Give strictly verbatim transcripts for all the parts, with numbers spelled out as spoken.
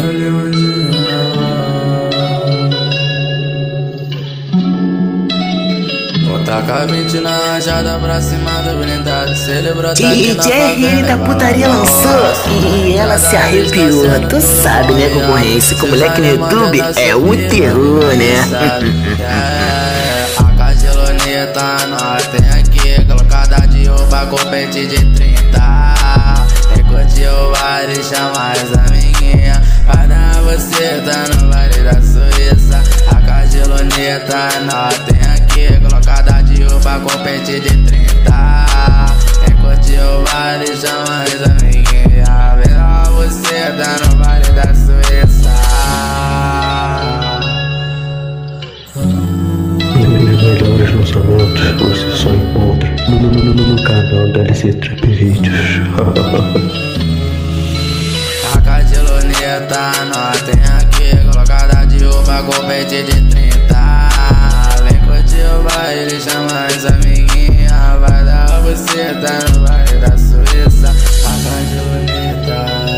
Taca vinte na rajada pra cima do blindado. Celebrou D J R da putaria lançou e ela se arrepiou. Tu sabe, né, concorrência? Com moleque no YouTube é o terror, né? A cageloneta nós tem aqui, colocada de roupa com pente de trinta. Quem curtiu o baile chama as amiguinhas. Vai dar você, tá no baile da Suíça. A cageloneta nós tem aqui, colocada de roupa com pente de trinta. Quem curtiu o baile chama as amiguinhas. Vai dar você, tá no baile da Suíça. Melhores lançamentos você só encontra no, no, no, no canal da L C Trap Vídeos. A cageloneta nós tem aqui, colocada de roupa com pente de trinta. Vem curtir o baile, chama as amiguinhas. Vai dar você, tá no baile da Suíça. A cageloneta.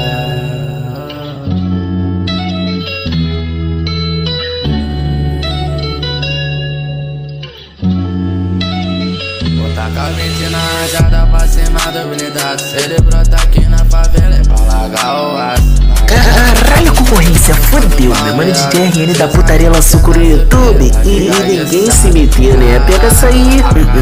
Taca vinte na rajada pra cima do blindado. Celebrou tá aqui na favela é pra largar o aço. Caralho, concorrência, fodeu, meu mano. D J R da putaria lançou no YouTube e ninguém se meteu, né? Pega essa aí.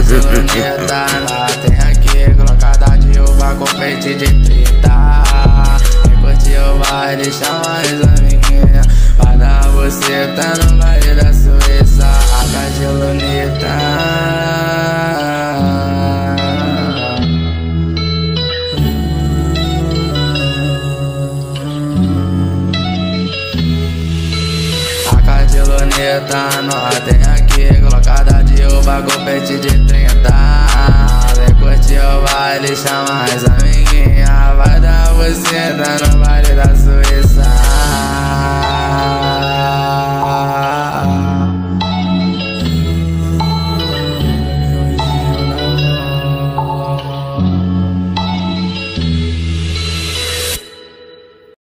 Tem aqui, colocada de roupa com pente de trinta. Quem curtiu o baile chama as amiguinhas. Vai dar você, tá no baile da Suíça. A cageloneta. Cageloneta nós tem aqui, colocada de roupa com pente de trinta. Vem curtir o baile, chama as amiguinhas. Vai dar você, tá no